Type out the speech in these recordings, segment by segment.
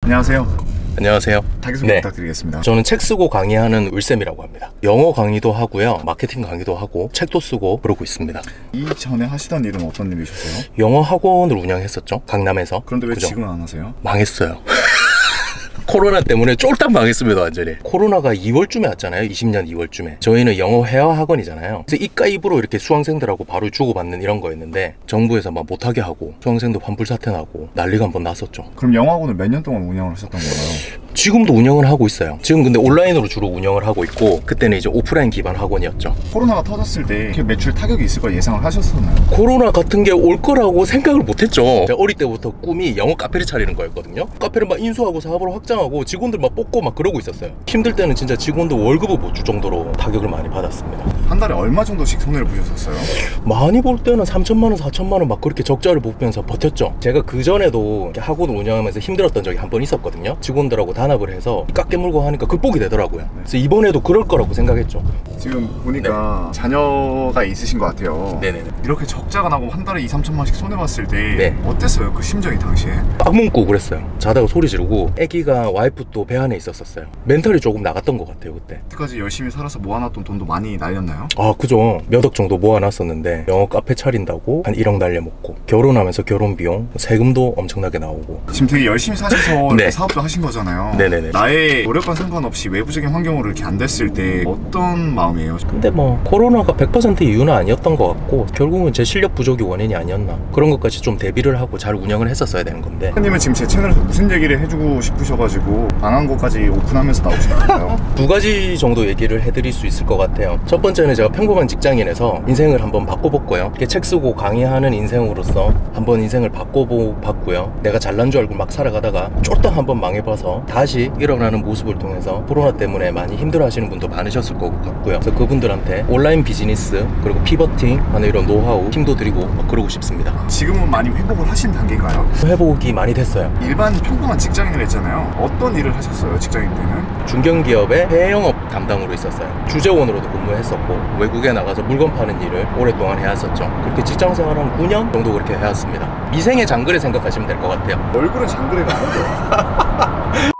안녕하세요. 안녕하세요. 자기소개 부탁드리겠습니다. 저는 책 쓰고 강의하는 울쌤이라고 합니다. 영어 강의도 하고요, 마케팅 강의도 하고, 책도 쓰고 그러고 있습니다. 이전에 하시던 일은 어떤 일이셨어요? 영어 학원을 운영했었죠, 강남에서. 그런데 왜 그죠? 지금은 안 하세요? 망했어요. 코로나 때문에 쫄딱 망했습니다, 완전히. 코로나가 2월쯤에 왔잖아요. 20년 2월쯤에. 저희는 영어 회화 학원이잖아요. 그래서 이과 입으로 이렇게 수강생들하고 바로 주고받는 이런 거였는데 정부에서 막 못하게 하고 수강생도 환불 사태 나고 난리가 한번 났었죠. 그럼 영어학원을 몇 년 동안 운영을 하셨던 건가요? 지금도 운영을 하고 있어요. 지금 근데 온라인으로 주로 운영을 하고 있고, 그때는 이제 오프라인 기반 학원이었죠. 코로나가 터졌을 때 이렇게 매출 타격이 있을 걸 예상을 하셨었나요? 코로나 같은 게 올 거라고 생각을 못 했죠. 제가 어릴 때부터 꿈이 영어 카페를 차리는 거였거든요. 카페를 막 인수하고 사업을 확장하고 직원들 막 뽑고 막 그러고 있었어요. 힘들 때는 진짜 직원들 월급을 못 줄 정도로 타격을 많이 받았습니다. 한 달에 얼마 정도씩 손해를 보셨었어요? 많이 볼 때는 3천만 원, 4천만 원 막 그렇게 적자를 보면서 버텼죠. 제가 그 전에도 학원 운영하면서 힘들었던 적이 한 번 있었거든요. 직원들하고 단합을 해서 깎게 물고 하니까 극복이 되더라고요. 그래서 이번에도 그럴 거라고 생각했죠. 지금 보니까 자녀가 있으신 것 같아요. 네네네. 이렇게 적자가 나고 한 달에 2, 3천만씩 손해봤을 때 네. 어땠어요? 그 심정이 당시에? 악몽 꾸고 그랬어요. 자다가 소리 지르고, 애기가 와이프 또 배 안에 있었어요. 멘탈이 조금 나갔던 것 같아요, 그때. 그때까지 열심히 살아서 모아놨던 돈도 많이 날렸나요? 아, 그죠. 몇 억 정도 모아놨었는데 영어 카페 차린다고 한 1억 날려먹고, 결혼하면서 결혼 비용, 세금도 엄청나게 나오고. 지금 되게 열심히 사셔서 네. 이렇게 사업도 하신 거잖아요. 네네네. 나의 노력과 상관없이 외부적인 환경으로 이렇게 안 됐을 때 어떤 마음이에요? 근데 뭐 코로나가 100% 이유는 아니었던 것 같고, 결국은 제 실력 부족이 원인이 아니었나, 그런 것까지 좀 대비를 하고 잘 운영을 했었어야 되는 건데. 선생님은 지금 제 채널에서 무슨 얘기를 해주고 싶으셔가지고 방한고까지 오픈하면서 나오신 건가요? 두 가지 정도 얘기를 해드릴 수 있을 것 같아요. 첫 번째는 제가 평범한 직장인에서 인생을 한번 바꿔봤고요. 이렇게 책 쓰고 강의하는 인생으로서 한번 인생을 바꿔봤고요. 내가 잘난 줄 알고 막 살아가다가 쫄딱 한번 망해봐서 다시 일어나는 모습을 통해서 코로나 때문에 많이 힘들어하시는 분도 많으셨을 것 같고요. 그래서 그분들한테 온라인 비즈니스 그리고 피버팅 하는 이런 노하우 힘도 드리고 막 그러고 싶습니다. 지금은 많이 회복을 하신 단계인가요? 회복이 많이 됐어요. 일반 평범한 직장인을 했잖아요. 어떤 일을 하셨어요, 직장인 때는? 중견기업의 해외 영업 담당으로 있었어요. 주재원으로도 근무했었고, 외국에 나가서 물건 파는 일을 오랫동안 해왔었죠. 그렇게 직장생활 한 9년 정도 그렇게 해왔습니다. 미생의 장거리 생각하시면 될 것 같아요. 얼굴은 장그래가 아닌데.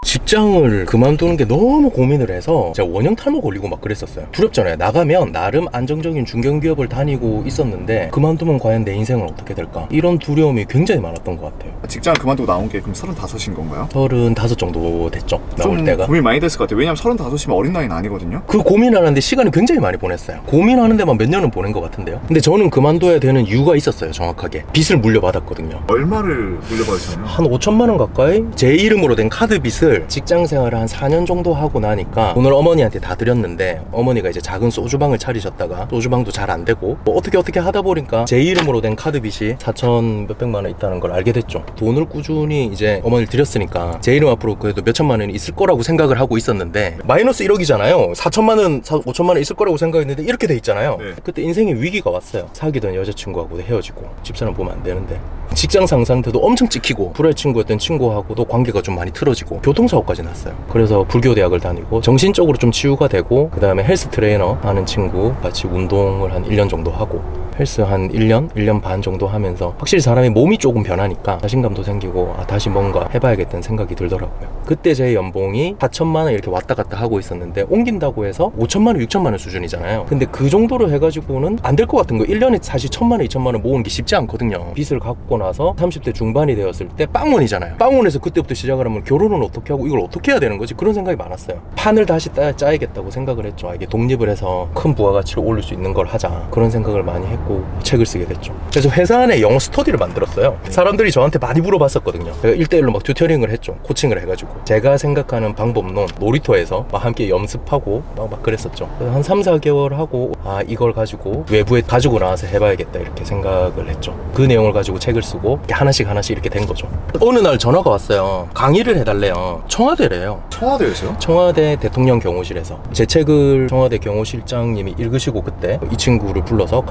직장을 그만두는 게 너무 고민을 해서 제가 원형 탈모 걸리고 막 그랬었어요. 두렵잖아요. 나가면 나름 안정적인 중견기업을 다니고 있었는데 그만두면 과연 내 인생은 어떻게 될까, 이런 두려움이 굉장히 많았던 것 같아요. 직장 그만두고 나온 게 그럼 35인 건가요? 35 정도 됐죠, 나올 좀 때가. 고민 많이 됐을 것 같아요. 왜냐면 35이면 어린 나이는 아니거든요. 그 고민하는데 시간을 굉장히 많이 보냈어요. 고민하는 데만 몇 년은 보낸 것 같은데요. 근데 저는 그만둬야 되는 이유가 있었어요. 정확하게 빚을 물려받았거든요. 얼마를 물려받으셨나요? 한 5천만 원 가까이 제 이름으로 된 카드 빚을 직장 생활을 한 4년 정도 하고 나니까 돈을 어머니한테 다 드렸는데, 어머니가 이제 작은 소주방을 차리셨다가 소주방도 잘 안 되고 뭐 어떻게 하다 보니까 제 이름으로 된 카드 빚이 4천 몇백만 원 있다는 걸 알게 됐죠. 돈을 꾸준히 이제 어머니를 드렸으니까 제 이름 앞으로 그래도 몇천만 원이 있을 거라고 생각을 하고 있었는데, 마이너스 1억이잖아요. 4천만 원, 5천만 원 있을 거라고 생각했는데 이렇게 돼 있잖아요. 네. 그때 인생의 위기가 왔어요. 사귀던 여자친구하고도 헤어지고, 집사람 보면 안 되는데, 직장 상사한테도 엄청 찍히고, 불알 친구였던 친구하고도 관계가 좀 많이 틀어지고, 교통사고까지 났어요. 그래서 불교대학을 다니고 정신적으로 좀 치유가 되고, 그 다음에 헬스 트레이너 하는 친구 같이 운동을 한 1년 정도 하고, 헬스 한 1년 반 정도 하면서 확실히 사람이 몸이 조금 변하니까 자신감도 생기고, 다시 뭔가 해봐야겠다는 생각이 들더라고요. 그때 제 연봉이 4천만 원 이렇게 왔다 갔다 하고 있었는데, 옮긴다고 해서 5천만 원, 6천만 원 수준이잖아요. 근데 그 정도로 해가지고는 안 될 것 같은 거. 1년에 사실 1천만 원, 2천만 원 모으는 게 쉽지 않거든요. 빚을 갚고 나서 30대 중반이 되었을 때 빵원이잖아요. 빵원에서 그때부터 시작을 하면 결혼은 어떻게 하고 이걸 어떻게 해야 되는 거지, 그런 생각이 많았어요. 판을 다시 짜야겠다고 생각을 했죠. 이게 독립을 해서 큰 부가가치를 올릴 수 있는 걸 하자, 그런 생각을 많이 했고 책을 쓰게 됐죠. 그래서 회사 안에 영어 스터디를 만들었어요. 사람들이 저한테 많이 물어봤었거든요. 제가 1대1로 막 튜터링을 했죠. 코칭을 해가지고 제가 생각하는 방법론 놀이터에서 막 함께 연습하고 막 그랬었죠. 한 3, 4개월 하고 이걸 가지고 외부에 가지고 나와서 해봐야겠다 이렇게 생각을 했죠. 그 내용을 가지고 책을 쓰고 하나씩 이렇게 된 거죠. 어느 날 전화가 왔어요. 강의를 해달래요. 청와대래요. 청와대에서요? 청와대 대통령 경호실에서 제 책을 청와대 경호실장님이 읽으시고, 그때 이 친구를 불러서 강의를 듣고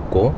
있고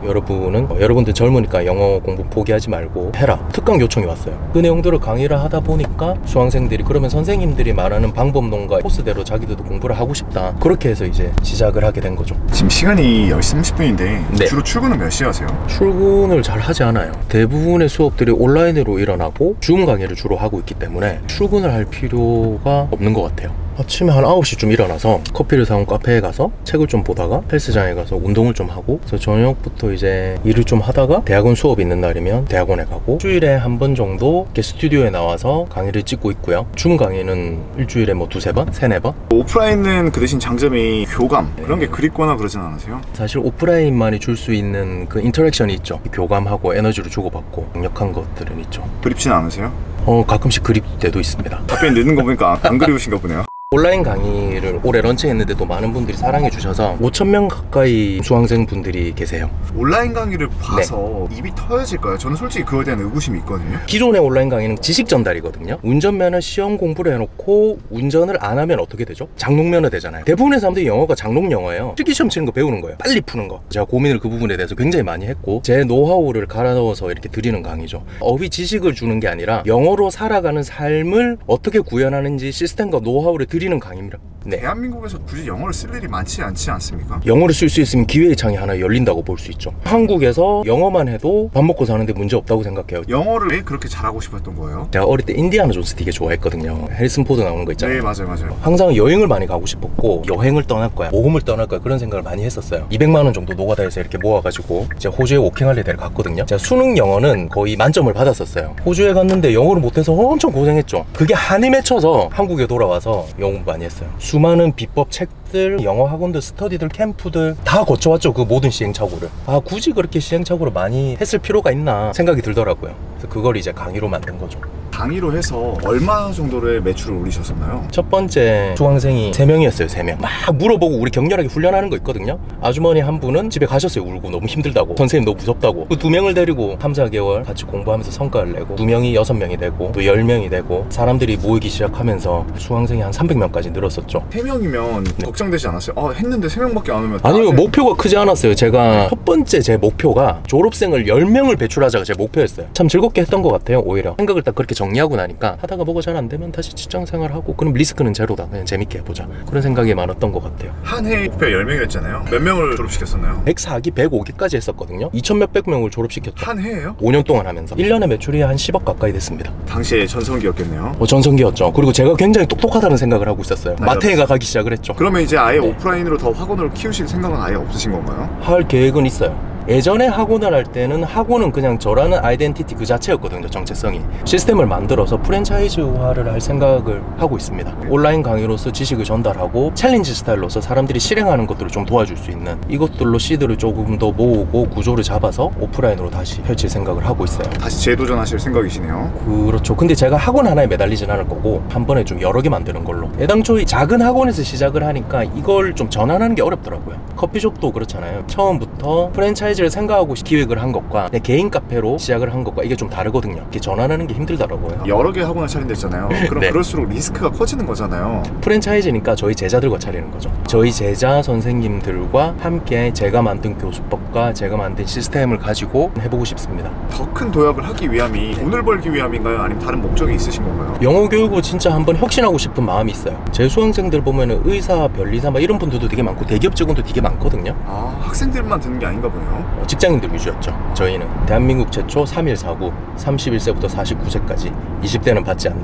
여러분들 젊으니까 영어 공부 포기하지 말고 해라. 특강 요청이 왔어요. 그 내용들을 강의를 하다 보니까 수강생들이 그러면 선생님들이 말하는 방법론과 코스대로 자기들도 공부를 하고 싶다. 그렇게 해서 이제 시작을 하게 된 거죠. 지금 시간이 10시 30분인데 네. 주로 출근은 몇 시에 하세요? 출근을 잘 하지 않아요. 대부분의 수업들이 온라인으로 일어나고 줌 강의를 주로 하고 있기 때문에 출근을 할 필요가 없는 것 같아요. 아침에 한 9시쯤 일어나서 커피를 사온 카페에 가서 책을 좀 보다가 헬스장에 가서 운동을 좀 하고, 그래서 저녁부터 이제 일을 좀 하다가 대학원 수업 있는 날이면 대학원에 가고, 일주일에 한 번 정도 이렇게 스튜디오에 나와서 강의를 찍고 있고요. 줌 강의는 일주일에 뭐 두세 번? 세네 번? 오프라인은 그 대신 장점이 교감 그런 게 그립거나 그러진 않으세요? 사실 오프라인만이 줄 수 있는 그 인터랙션이 있죠. 교감하고 에너지를 주고받고 강력한 것들은 있죠. 그립진 않으세요? 가끔씩 그립 때도 있습니다. 답변 늦는 거 보니까 안 그리우신가 보네요. 온라인 강의를 올해 런칭했는데도 많은 분들이 사랑해 주셔서 5,000명 가까이 수강생 분들이 계세요. 온라인 강의를 봐서 입이 터져질까요? 저는 솔직히 그거에 대한 의구심이 있거든요. 기존의 온라인 강의는 지식 전달이거든요. 운전면허 시험 공부를 해놓고 운전을 안 하면 어떻게 되죠? 장롱면허 되잖아요. 대부분의 사람들이 영어가 장롱 영어예요. 필기시험 치는 거 배우는 거예요. 빨리 푸는 거. 제가 고민을 그 부분에 대해서 굉장히 많이 했고, 제 노하우를 갈아 넣어서 이렇게 드리는 강의죠. 어휘 지식을 주는 게 아니라 영어로 살아가는 삶을 어떻게 구현하는지 시스템과 노하우를 드리는 강의입니다. 네. 대한민국에서 굳이 영어를 쓸 일이 많지 않지 않습니까? 영어를 쓸 수 있으면 기회의 창이 하나 열린다고 볼 수 있죠. 한국에서 영어만 해도 밥 먹고 사는데 문제 없다고 생각해요. 영어를 왜 그렇게 잘하고 싶었던 거예요? 제가 어릴 때 인디아나 존스 되게 좋아했거든요. 해리슨 포드 나오는 거 있잖아요. 네, 맞아요. 항상 여행을 많이 가고 싶었고, 여행을 떠날 거야, 모험을 떠날 거야, 그런 생각을 많이 했었어요. 200만 원 정도 노가다에서 이렇게 모아가지고 이제 호주에 워킹할리데이를 갔거든요. 제가 수능 영어는 거의 만점을 받았었어요. 호주에 갔는데 영어를 못해서 엄청 고생했죠. 그게 한이 맺혀서 한국에 돌아와서 영어 많이 했어요. 수많은 비법 책들, 영어 학원들, 스터디들, 캠프들 다 거쳐왔죠. 그 모든 시행착오를. 굳이 그렇게 시행착오를 많이 했을 필요가 있나 생각이 들더라고요. 그래서 그걸 이제 강의로 만든 거죠. 강의로 해서 얼마 정도의 매출을 올리셨었나요? 첫 번째 수강생이 3명이었어요. 3명. 막 물어보고 우리 격렬하게 훈련하는 거 있거든요. 아주머니 한 분은 집에 가셨어요. 울고 너무 힘들다고, 선생님 너무 무섭다고. 그 2명을 데리고 3, 4개월 같이 공부하면서 성과를 내고, 2명이 6명이 되고 또 10명이 되고, 사람들이 모이기 시작하면서 수강생이 한 300명까지 늘었었죠. 3명이면 걱정되지 않았어요? 했는데 3명밖에 안 오면 아니요, 목표가 크지 않았어요. 제가 첫 번째 제 목표가 졸업생을 10명을 배출하자가 제 목표였어요. 참 즐겁게 했던 것 같아요. 오히려 생각을 딱 그렇게 정리하고 나니까 하다가 뭐가 잘 안 되면 다시 직장생활하고, 그럼 리스크는 제로다, 그냥 재밌게 해보자, 그런 생각이 많았던 것 같아요. 한 해에 목표 10명이었잖아요. 몇 명을 졸업시켰었나요? 104기, 105기까지 했었거든요. 2,000 몇백 명을 졸업시켰죠. 한 해예요? 5년 동안 하면서 1년에 매출이 한 10억 가까이 됐습니다. 당시에 전성기였겠네요. 전성기였죠. 그리고 제가 굉장히 똑똑하다는 생각을 하고 있었어요. 마트에가 가기 시작을 했죠. 그러면 이제 아예 오프라인으로 더 학원을 키우실 생각은 아예 없으신 건가요? 할 계획은 있어요. 예전에 학원을 할 때는 학원은 그냥 저라는 아이덴티티 그 자체였거든요. 정체성이. 시스템을 만들어서 프랜차이즈화를 할 생각을 하고 있습니다. 온라인 강의로서 지식을 전달하고 챌린지 스타일로서 사람들이 실행하는 것들을 좀 도와줄 수 있는, 이것들로 시드를 조금 더 모으고 구조를 잡아서 오프라인으로 다시 펼칠 생각을 하고 있어요. 다시 재도전하실 생각이시네요. 그렇죠. 근데 제가 학원 하나에 매달리진 않을 거고 한 번에 좀 여러 개 만드는 걸로. 애당초에 작은 학원에서 시작을 하니까 이걸 좀 전환하는 게 어렵더라고요. 커피숍도 그렇잖아요. 처음부터 프랜차이즈를 생각하고 기획을 한 것과 내 개인 카페로 시작을 한 것과 이게 좀 다르거든요. 이렇게 전환하는 게 힘들더라고요. 여러 개 학원을 차린댔잖아요. 그럼 네. 그럴수록 리스크가 커지는 거잖아요. 프랜차이즈니까 저희 제자들과 차리는 거죠. 저희 제자 선생님들과 함께 제가 만든 교수법과 제가 만든 시스템을 가지고 해보고 싶습니다. 더 큰 도약을 하기 위함이 돈을 벌기 위함인가요? 아니면 다른 목적이 있으신 건가요? 영어 교육을 진짜 한번 혁신하고 싶은 마음이 있어요. 제 수강생들 보면은 의사, 변리사 막 이런 분들도 되게 많고 대기업 직원도 되게 많거든요. 학생들만 듣는 게 아닌가 보네요. 직장인들 위주였죠. 저희는 대한민국 최초 3.1 4구 31세부터 49세까지 20대는 받지 않는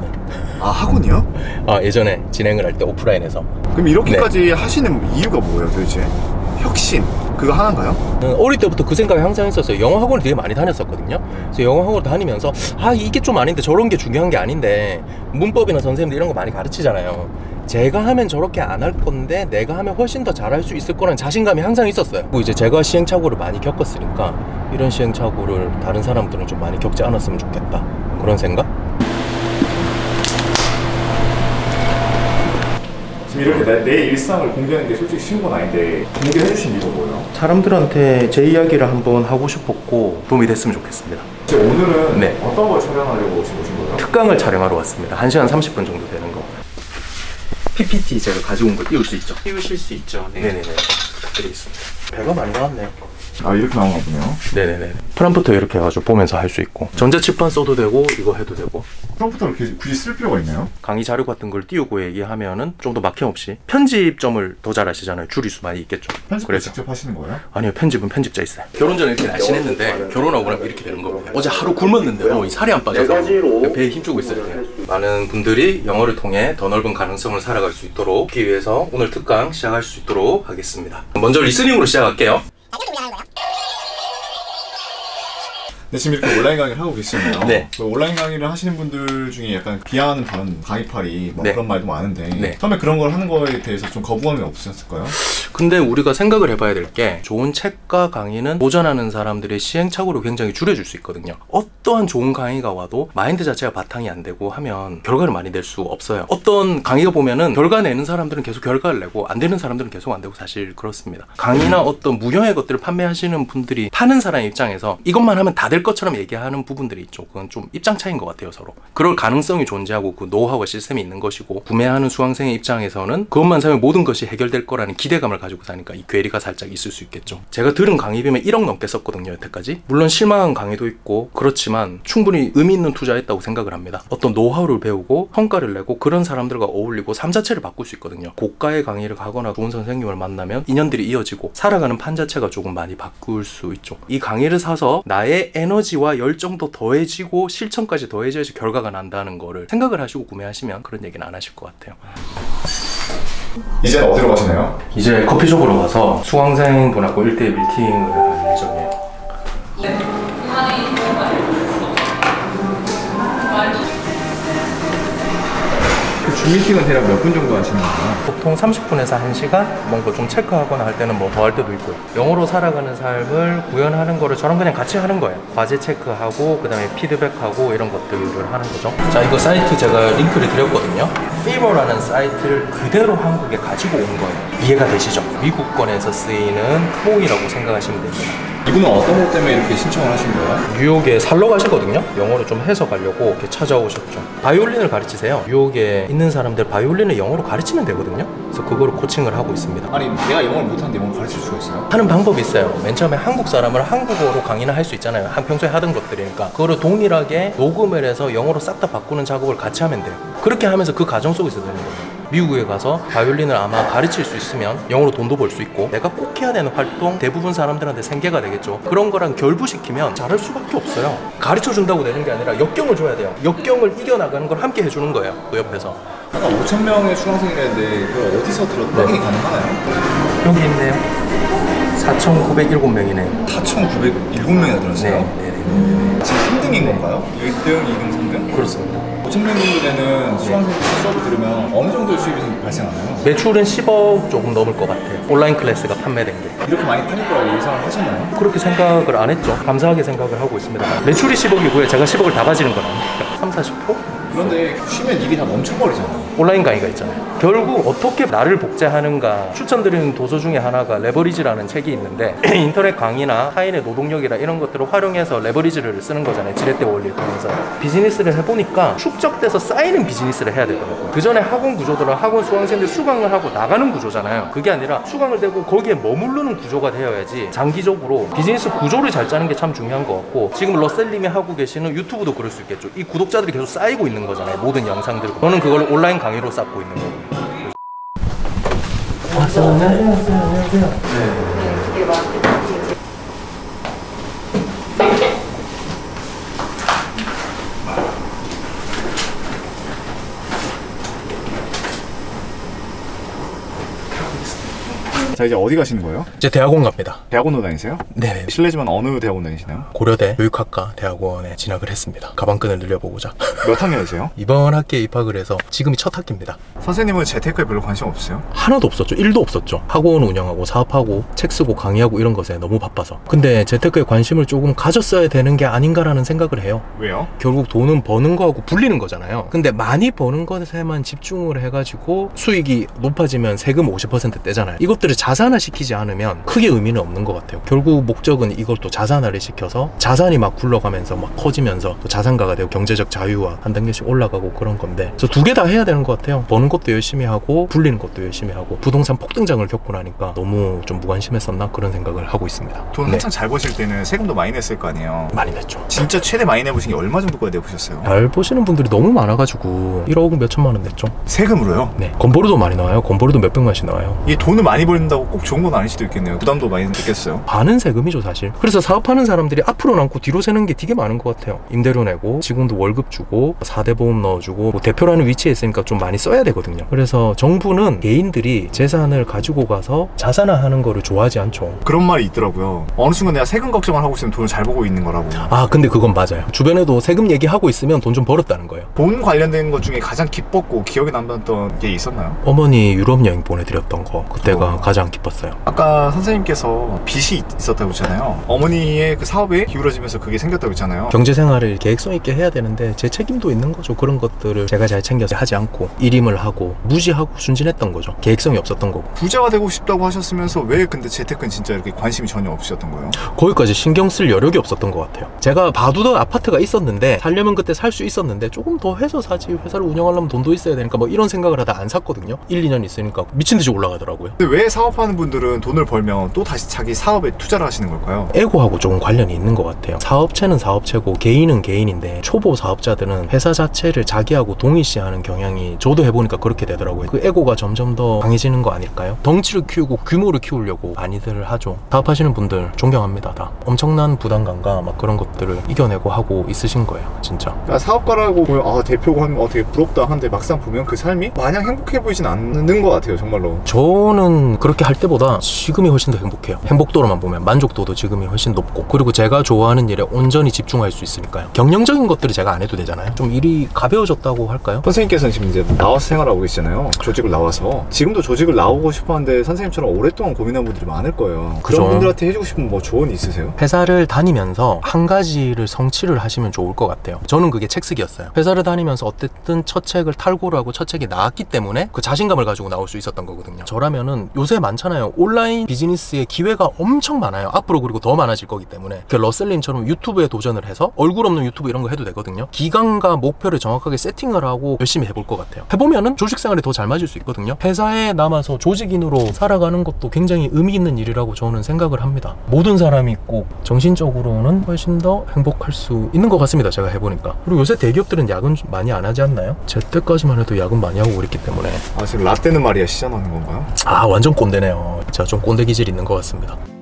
학원이요? 예전에 진행을 할 때 오프라인에서. 그럼 이렇게까지 하시는 이유가 뭐예요 도대체? 혁신 그거 하나인가요? 어릴 때부터 그 생각이 항상 했었어요. 영어 학원을 되게 많이 다녔었거든요. 그래서 영어 학원을 다니면서 이게 좀 아닌데, 저런 게 중요한 게 아닌데, 문법이나 선생님들 이런 거 많이 가르치잖아요. 제가 하면 저렇게 안 할 건데 내가 하면 훨씬 더 잘할 수 있을 거라는 자신감이 항상 있었어요. 그리고 이제 제가 시행착오를 많이 겪었으니까 이런 시행착오를 다른 사람들은 좀 많이 겪지 않았으면 좋겠다, 그런 생각? 지금 이렇게 내 일상을 공개하는 게 솔직히 쉬운 건 아닌데 공개해 주신 이유가 뭐예요? 사람들한테 제 이야기를 한번 하고 싶었고 도움이 됐으면 좋겠습니다. 오늘은 네. 어떤 걸 촬영하려고 오신 거예요? 특강을 촬영하러 왔습니다. 1시간 30분 정도 되는 거. PPT 제가 가져온 걸 띄울 수 있죠? 띄우실 수 있죠. 네. 네네네. 부탁드리겠습니다. 배가 많이 나왔네요. 아, 이렇게 나온 거군요. 네네네. 프롬프터 이렇게 해가지고 보면서 할 수 있고, 전자칠판 써도 되고 이거 해도 되고. 프롬프터를 굳이 쓸 필요가 있나요? 강의 자료 같은 걸 띄우고 얘기하면은 좀 더 막힘없이, 편집점을 더 잘 아시잖아요. 주리수 많이 있겠죠. 편집도 그래서 직접 하시는 거예요? 아니요, 편집은 편집자 있어요. 결혼 전에 이렇게 날씬했는데 결혼하고 나면 이렇게 되는 겁니다. 어제 하루 굶었는데도 이 살이 안 빠져서 배에 힘주고 있어요. 많은 분들이 영어를 통해 더 넓은 가능성을 살아갈 수 있도록 하기 위해서 오늘 특강 시작할 수 있도록 하겠습니다. 먼저 리스닝으로 시작할게요. 네, 지금 이렇게 온라인 강의를 하고 계시잖아요. 네. 그 온라인 강의를 하시는 분들 중에 약간 비하하는 다른 강의팔이 뭐 네. 그런 말도 많은데 네. 처음에 그런 걸 하는 거에 대해서 좀 거부감이 없으셨을까요? 근데 우리가 생각을 해봐야 될 게, 좋은 책과 강의는 도전하는 사람들의 시행착오를 굉장히 줄여줄 수 있거든요. 어떠한 좋은 강의가 와도 마인드 자체가 바탕이 안 되고 하면 결과를 많이 낼 수 없어요. 어떤 강의가 보면은 결과 내는 사람들은 계속 결과를 내고 안 되는 사람들은 계속 안 되고, 사실 그렇습니다. 강의나 어떤 무형의 것들을 판매하시는 분들이 파는 사람 입장에서 이것만 하면 다 될 것처럼 얘기하는 부분들이 있죠. 그건 좀 입장 차이인 것 같아요, 서로. 그럴 가능성이 존재하고 그 노하우와 시스템이 있는 것이고, 구매하는 수강생의 입장에서는 그것만 사면 모든 것이 해결될 거라는 기대감을 가지고 사니까 이 괴리가 살짝 있을 수 있겠죠. 제가 들은 강의비면 1억 넘게 썼거든요, 여태까지. 물론 실망한 강의도 있고 그렇지만 충분히 의미 있는 투자했다고 생각을 합니다. 어떤 노하우를 배우고 성과를 내고 그런 사람들과 어울리고 삶 자체를 바꿀 수 있거든요. 고가의 강의를 가거나 좋은 선생님을 만나면 인연들이 이어지고 살아가는 판 자체가 조금 많이 바꿀 수 있죠. 이 강의를 사서 나의 에너지와 열정도 더해지고 실천까지 더해져야지 결과가 난다는 거를 생각을 하시고 구매하시면 그런 얘기는 안 하실 것 같아요. 이제 어디로 가시나요? 이제 커피숍으로 가서 수강생분하고 1대1 미팅을 할 예정이에요. 그 줌미팅은 대략 몇 분 정도 하시는 건가요? 보통 30분에서 1시간? 뭔가 좀 체크하거나 할 때는 뭐 더 할 때도 있고요. 영어로 살아가는 삶을 구현하는 거를 저랑 그냥 같이 하는 거예요. 과제 체크하고 그 다음에 피드백하고 이런 것들을 하는 거죠. 자, 이거 사이트 제가 링크를 드렸거든요. Fiverr라는 사이트를 그대로 한국에 가지고 온 거예요. 이해가 되시죠? 미국권에서 쓰이는 크몽이라고 생각하시면 됩니다. 이분은 어떤 것 때문에 이렇게 신청을 하신 거예요? 뉴욕에 살러 가시거든요. 영어를 좀 해서 가려고 이렇게 찾아오셨죠. 바이올린을 가르치세요. 뉴욕에 있는 사람들 바이올린을 영어로 가르치면 되거든요. 그래서 그거를 코칭을 하고 있습니다. 아니, 내가 영어를 못하는데 영어를 가르칠 수가 있어요? 하는 방법이 있어요. 맨 처음에 한국 사람을 한국어로 강의를 할 수 있잖아요. 평소에 하던 것들이니까. 그거를 동일하게 녹음을 해서 영어로 싹 다 바꾸는 작업을 같이 하면 돼요. 그렇게 하면서 그 과정 속에서 되는 거예요. 미국에 가서 바이올린을 아마 가르칠 수 있으면 영어로 돈도 벌 수 있고, 내가 꼭 해야 되는 활동 대부분 사람들한테 생계가 되겠죠. 그런 거랑 결부시키면 잘할 수밖에 없어요. 가르쳐 준다고 되는 게 아니라 역경을 줘야 돼요. 역경을 이겨나가는 걸 함께 해주는 거예요, 그 옆에서. 아까 5,000명의 수강생이라는데 그걸 어디서 확인이 가능하나요? 여기 있네요. 4,907명이네요 4,907명이나 들었어요? 네. 지금 3등인 건가요? 1등, 2등, 3등? 그렇습니다. 5,000명인데는 수강생 수업을 들으면 어느 정도의 수입이 발생하나요? 매출은 10억 조금 넘을 것 같아요. 온라인 클래스가 판매된 게. 이렇게 많이 팔릴 거라고 예상을 하셨나요? 그렇게 생각을 안 했죠. 감사하게 생각을 하고 있습니다. 매출이 10억이고요. 제가 10억을 다 가지는 건 아니니까. 30%? 그런데 쉬면 일이 다 멈춰버리잖아요. 온라인 강의가 있잖아요. 결국 어떻게 나를 복제하는가 추천드리는 도서 중에 하나가 레버리지라는 책이 있는데, 인터넷 강의나 타인의 노동력이나 이런 것들을 활용해서 레버리지를 쓰는 거잖아요. 지렛대 원리를 통해서. 비즈니스를 해보니까 축적돼서 쌓이는 비즈니스를 해야 되더라고요. 그 전에 학원 구조들은 학원 수강생들 수강을 하고 나가는 구조잖아요. 그게 아니라 수강을 되고 거기에 머무르는 구조가 되어야지 장기적으로 비즈니스 구조를 잘 짜는 게 참 중요한 것 같고, 지금 러셀님이 하고 계시는 유튜브도 그럴 수 있겠죠. 이 구독자들이 계속 쌓이고 있는 거잖아요. 모든 영상들. 저는 그걸 온라인 강의로 쌓고 있는 거고요. 안녕하세요. 자, 이제 어디 가시는 거예요? 이제 대학원 갑니다. 대학원으로 다니세요? 네네. 실례지만 어느 대학원 다니시나요? 고려대 교육학과 대학원에 진학을 했습니다. 가방끈을 늘려보고자. 몇 학년이세요? 이번 학기에 입학을 해서 지금이 첫 학기입니다. 선생님은 재테크에 별로 관심 없으세요? 하나도 없었죠. 1도 없었죠. 학원 운영하고 사업하고 책 쓰고 강의하고 이런 것에 너무 바빠서. 근데 재테크에 관심을 조금 가졌어야 되는 게 아닌가라는 생각을 해요. 왜요? 결국 돈은 버는 거하고 불리는 거잖아요. 근데 많이 버는 것에만 집중을 해가지고 수익이 높아지면 세금 50% 떼잖아요. 이것들을 자산화시키지 않으면 크게 의미는 없는 것 같아요. 결국 목적은 이걸 또 자산화를 시켜서 자산이 막 굴러가면서 막 커지면서 또 자산가가 되고 경제적 자유와 한 단계씩 올라가고 그런 건데, 그래서 두 개 다 해야 되는 것 같아요. 버는 것도 열심히 하고 불리는 것도 열심히 하고. 부동산 폭등장을 겪고 나니까 너무 좀 무관심했었나 그런 생각을 하고 있습니다. 돈 한창 잘 버실 때는 세금도 많이 냈을 거 아니에요? 많이 냈죠. 진짜 최대 많이 내보신 게 얼마 정도까지 내보셨어요? 잘 보시는 분들이 너무 많아가지고 1억 몇 천만 원 냈죠. 세금으로요? 네. 건보료도 많이 나와요. 건보료도 몇백만씩 나와요. 이게 돈을 많이 벌린다고 꼭 좋은 건 아닐 수도 있겠네요. 부담도 많이 느꼈어요. 반은 세금이죠 사실. 그래서 사업하는 사람들이 앞으로 남고 뒤로 새는 게 되게 많은 것 같아요. 임대료 내고 직원도 월급 주고 4대 보험 넣어주고, 뭐 대표라는 위치에 있으니까 좀 많이 써야 되거든요. 그래서 정부는 개인들이 재산을 가지고 가서 자산화하는 거를 좋아하지 않죠. 그런 말이 있더라고요. 어느 순간 내가 세금 걱정을 하고 있으면 돈을 잘 벌고 있는 거라고. 아 근데 그건 맞아요. 주변에도 세금 얘기하고 있으면 돈 좀 벌었다는 거예요. 돈 관련된 것 중에 가장 기뻤고 기억에 남았던 게 있었나요? 어머니 유럽 여행 보내드렸던 거, 그때가 가장 기뻤어요. 아까 선생님께서 빚이 있었다고 했잖아요. 어머니의 그 사업에 기울어지면서 그게 생겼다고 했잖아요. 경제생활을 계획성 있게 해야 되는데 제 책임도 있는 거죠. 그런 것들을 제가 잘 챙겨서 하지 않고 일임을 하고 무지하고 순진했던 거죠. 계획성이 없었던 거고. 부자가 되고 싶다고 하셨으면서 왜 근데 재테크는 진짜 이렇게 관심이 전혀 없으셨던 거예요? 거기까지 신경 쓸 여력이 없었던 것 같아요. 제가 봐두던 아파트가 있었는데 살려면 그때 살 수 있었는데 조금 더 해서 사지, 회사를 운영하려면 돈도 있어야 되니까 뭐 이런 생각을 하다 안 샀거든요. 1, 2년 있으니까 미친 듯이 올라가더라고요. 근데 왜 사업하는 분들은 돈을 벌면 또 다시 자기 사업에 투자를 하시는 걸까요? 에고하고 조금 관련이 있는 것 같아요. 사업체는 사업체고 개인은 개인인데 초보 사업자들은 회사 자체를 자기하고 동일시하는 경향이, 저도 해보니까 그렇게 되더라고요. 그 에고가 점점 더 강해지는 거 아닐까요? 덩치를 키우고 규모를 키우려고 많이들 하죠. 사업하시는 분들 존경합니다. 다 엄청난 부담감과 막 그런 것들을 이겨내고 하고 있으신 거예요 진짜. 사업가라고 보면 대표고 하면 되게 부럽다 하는데 막상 보면 그 삶이 마냥 행복해 보이진 않는 것 같아요 정말로. 저는 그렇게 할 때보다 지금이 훨씬 더 행복해요. 행복도로만 보면 만족도도 지금이 훨씬 높고, 그리고 제가 좋아하는 일에 온전히 집중할 수 있으니까요. 경영적인 것들을 제가 안 해도 되잖아요. 좀 일이 가벼워졌다고 할까요? 선생님께서는 지금 이제 나와서 생활하고 계시잖아요. 조직을 나와서. 지금도 조직을 나오고 싶어 하는데 선생님처럼 오랫동안 고민한 분들이 많을 거예요. 그죠. 그런 분들한테 해주고 싶은 뭐 조언이 있으세요? 회사를 다니면서 한 가지를 성취를 하시면 좋을 것 같아요. 저는 그게 책쓰기였어요. 회사를 다니면서 어쨌든 첫 책을 탈고를 하고 첫 책이 나왔기 때문에 그 자신감을 가지고 나올 수 있었던 거거든요. 저라면은 요새 많잖아요. 온라인 비즈니스의 기회가 엄청 많아요. 앞으로 그리고 더 많아질 거기 때문에 그 러셀님처럼 유튜브에 도전을 해서 얼굴 없는 유튜브 이런 거 해도 되거든요. 기간과 목표를 정확하게 세팅을 하고 열심히 해볼 것 같아요. 해보면은 조직 생활이 더 잘 맞을 수 있거든요. 회사에 남아서 조직인으로 살아가는 것도 굉장히 의미 있는 일이라고 저는 생각을 합니다. 모든 사람이 꼭 정신적으로는 훨씬 더 행복할 수 있는 것 같습니다. 제가 해보니까. 그리고 요새 대기업들은 야근 많이 안 하지 않나요? 제 때까지만 해도 야근 많이 하고 그랬기 때문에. 지금 라떼는 말이야 시전하는 건가요? 완전 꼰대네요. 제가 좀 꼰대 기질이 있는 것 같습니다.